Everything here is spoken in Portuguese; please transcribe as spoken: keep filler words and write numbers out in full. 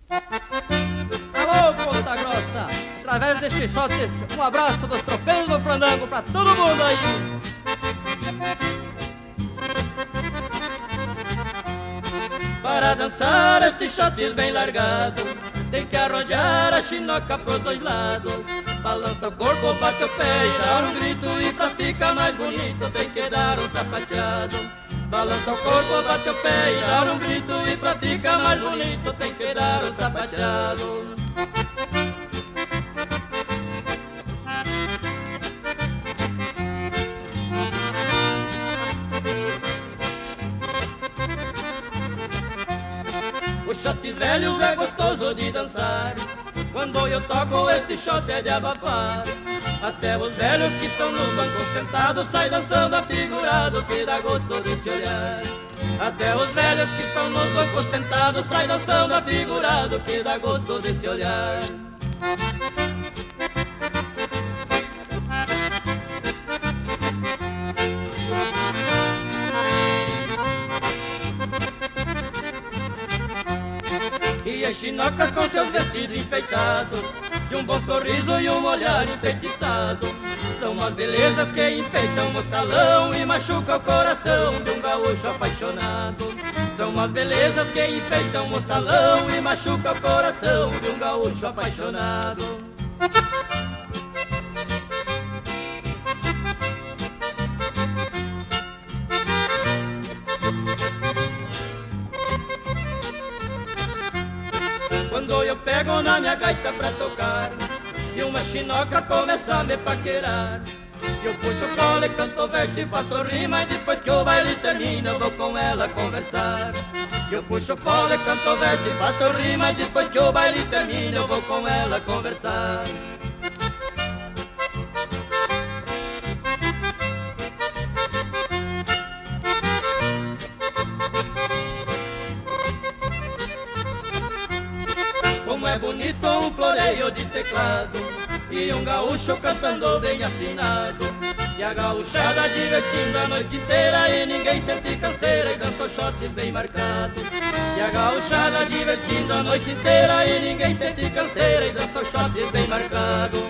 Alô, Ponta Grossa, através deste shot, um abraço dos tropeiros do Fandango pra todo mundo aí. Para dançar este shot bem largado, tem que arrojar a chinoca pros dois lados. Balança o corpo, bate o pé e dá um grito, e pra ficar mais bonito tem que dar um sapateado. Balança o corpo, bate o pé e dá um grito, e pra ficar mais bonito tem que dar um sapateado. O shot velho é gostoso de dançar, quando eu toco este shot é de abafar. Até os velhos que estão nos bancos sentados saem dançando afigurado, que dá gosto de se olhar. Até os velhos que estão nos bancos sentados saem dançando afigurado, que dá gosto de se olhar. E as chinocas com seus vestidos enfeitados, de um bom sorriso e um olhar enfeitiçado, são as belezas que enfeitam o salão e machucam o coração de um gaúcho apaixonado. São as belezas que enfeitam o salão e machucam o coração de um gaúcho apaixonado. Quando eu pego na minha gaita pra tocar e uma chinoca começa a me paquerar, eu puxo o colo e canto verso e faço rima, e depois que o baile termina eu vou com ela conversar. Eu puxo o colo e canto verso e faço rima, e depois que o baile termina eu vou com ela conversar. Como é bonito um floreio de teclado e um gaúcho cantando bem afinado, e a gaúchada divertindo a noite inteira e ninguém sente canseira e dança o shot bem marcado. E a gaúchada divertindo a noite inteira e ninguém sente canseira e dança o shot bem marcado.